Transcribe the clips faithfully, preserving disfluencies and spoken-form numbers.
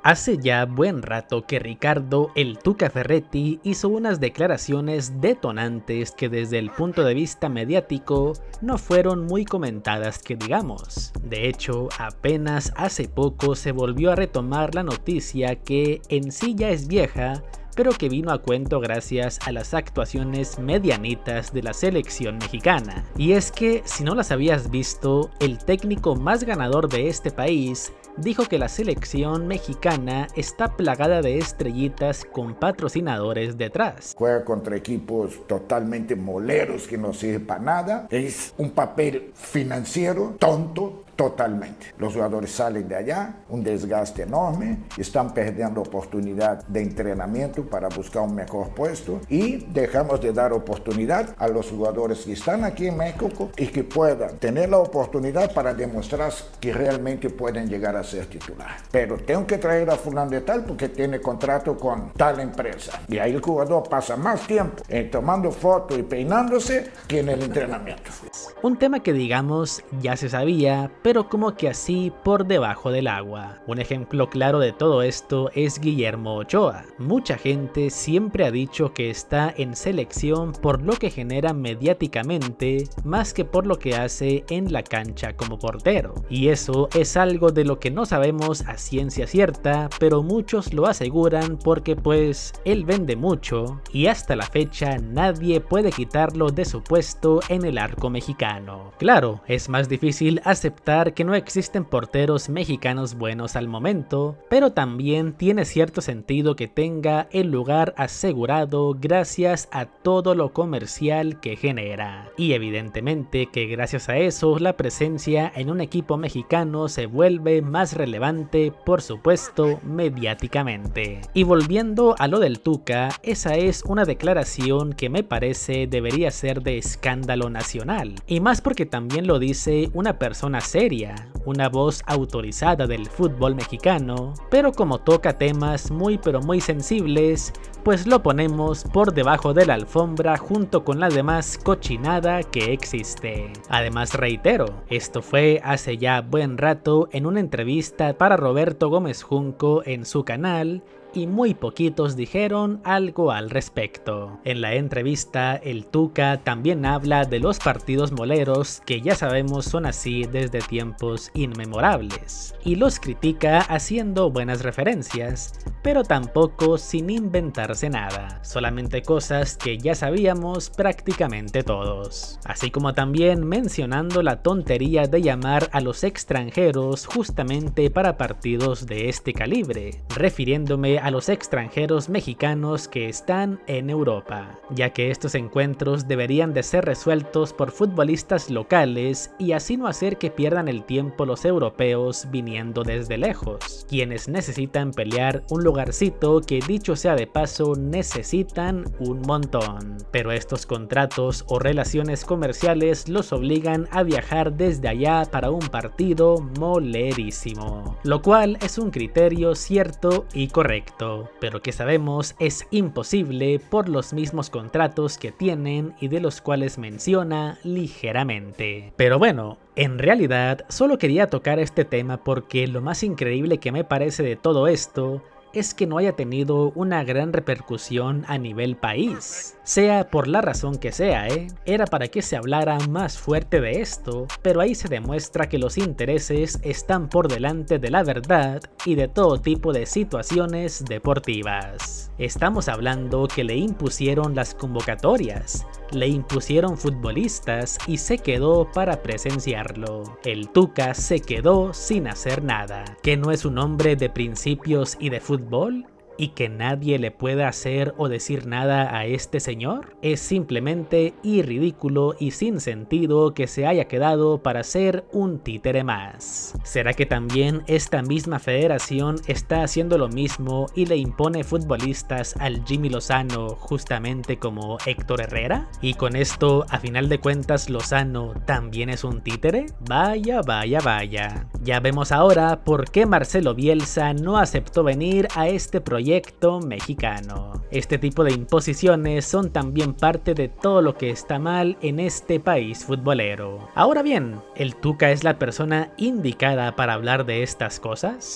Hace ya buen rato que Ricardo "El Tuca" Ferretti hizo unas declaraciones detonantes que desde el punto de vista mediático no fueron muy comentadas que digamos. De hecho, apenas hace poco se volvió a retomar la noticia que en sí ya es vieja, pero que vino a cuento gracias a las actuaciones medianitas de la selección mexicana. Y es que, si no las habías visto, el técnico más ganador de este país dijo que la selección mexicana está plagada de estrellitas con patrocinadores detrás. Juega contra equipos totalmente moleros que no sirven para nada. Es un papel financiero tonto. Totalmente. Los jugadores salen de allá, un desgaste enorme, están perdiendo oportunidad de entrenamiento para buscar un mejor puesto y dejamos de dar oportunidad a los jugadores que están aquí en México y que puedan tener la oportunidad para demostrar que realmente pueden llegar a ser titular. Pero tengo que traer a fulano de tal porque tiene contrato con tal empresa. Y ahí el jugador pasa más tiempo en tomando fotos y peinándose que en el entrenamiento. Un tema que digamos ya se sabía, pero como que así por debajo del agua. Un ejemplo claro de todo esto es Guillermo Ochoa. Mucha gente siempre ha dicho que está en selección por lo que genera mediáticamente, más que por lo que hace en la cancha como portero. Y eso es algo de lo que no sabemos a ciencia cierta, pero muchos lo aseguran porque pues él vende mucho y hasta la fecha nadie puede quitarlo de su puesto en el arco mexicano. Claro, es más difícil aceptar que no existen porteros mexicanos buenos al momento, pero también tiene cierto sentido que tenga el lugar asegurado gracias a todo lo comercial que genera. Y evidentemente que gracias a eso la presencia en un equipo mexicano se vuelve más relevante, por supuesto, mediáticamente. Y volviendo a lo del Tuca, esa es una declaración que me parece debería ser de escándalo nacional, y más porque también lo dice una persona seria, una voz autorizada del fútbol mexicano, pero como toca temas muy pero muy sensibles, pues lo ponemos por debajo de la alfombra junto con la demás cochinada que existe. Además reitero, esto fue hace ya buen rato en una entrevista para Roberto Gómez Junco en su canal, y muy poquitos dijeron algo al respecto. En la entrevista, el Tuca también habla de los partidos moleros que ya sabemos son así desde tiempos inmemorables, y los critica haciendo buenas referencias, pero tampoco sin inventarse nada, solamente cosas que ya sabíamos prácticamente todos. Así como también mencionando la tontería de llamar a los extranjeros justamente para partidos de este calibre, refiriéndome a los extranjeros mexicanos que están en Europa, ya que estos encuentros deberían de ser resueltos por futbolistas locales y así no hacer que pierdan el tiempo los europeos viniendo desde lejos, quienes necesitan pelear un lugarcito que dicho sea de paso necesitan un montón, pero estos contratos o relaciones comerciales los obligan a viajar desde allá para un partido molerísimo, lo cual es un criterio cierto y correcto, pero que sabemos es imposible por los mismos contratos que tienen y de los cuales menciona ligeramente. Pero bueno, en realidad solo quería tocar este tema porque lo más increíble que me parece de todo esto es que no haya tenido una gran repercusión a nivel país. Sea por la razón que sea, ¿eh? Era para que se hablara más fuerte de esto, pero ahí se demuestra que los intereses están por delante de la verdad y de todo tipo de situaciones deportivas. Estamos hablando que le impusieron las convocatorias, le impusieron futbolistas y se quedó para presenciarlo. El Tuca se quedó sin hacer nada. ¿Que no es un hombre de principios y de fútbol? ¿Y que nadie le pueda hacer o decir nada a este señor? Es simplemente irridículo y sin sentido que se haya quedado para ser un títere más. ¿Será que también esta misma federación está haciendo lo mismo y le impone futbolistas al Jimmy Lozano justamente como Héctor Herrera? ¿Y con esto, a final de cuentas, Lozano también es un títere? Vaya, vaya, vaya. Ya vemos ahora por qué Marcelo Bielsa no aceptó venir a este proyecto proyecto mexicano. Este tipo de imposiciones son también parte de todo lo que está mal en este país futbolero. Ahora bien, ¿el Tuca es la persona indicada para hablar de estas cosas?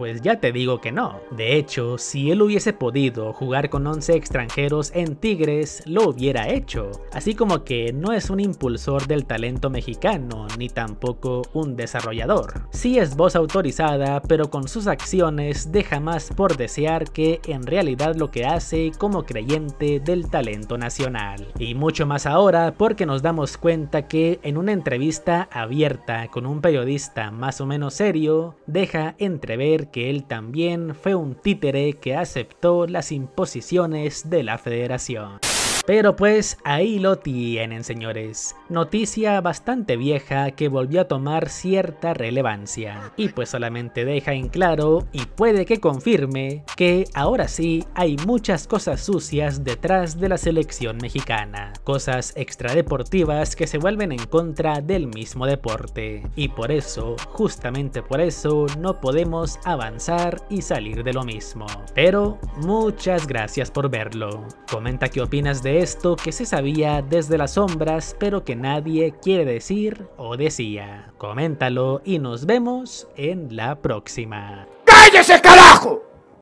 pues ya te digo que no. De hecho, si él hubiese podido jugar con once extranjeros en Tigres, lo hubiera hecho. Así como que no es un impulsor del talento mexicano, ni tampoco un desarrollador. Sí es voz autorizada, pero con sus acciones deja más por desear que en realidad lo que hace como creyente del talento nacional. Y mucho más ahora porque nos damos cuenta que en una entrevista abierta con un periodista más o menos serio, deja entrever que él también fue un títere que aceptó las imposiciones de la federación. Pero pues ahí lo tienen, señores. Noticia bastante vieja que volvió a tomar cierta relevancia. Y pues solamente deja en claro, y puede que confirme, que ahora sí hay muchas cosas sucias detrás de la selección mexicana. Cosas extradeportivas que se vuelven en contra del mismo deporte. Y por eso, justamente por eso, no podemos avanzar y salir de lo mismo. Pero muchas gracias por verlo. Comenta qué opinas de esto que se sabía desde las sombras pero que nadie quiere decir o decía. Coméntalo y nos vemos en la próxima. ¡Cállese, carajo!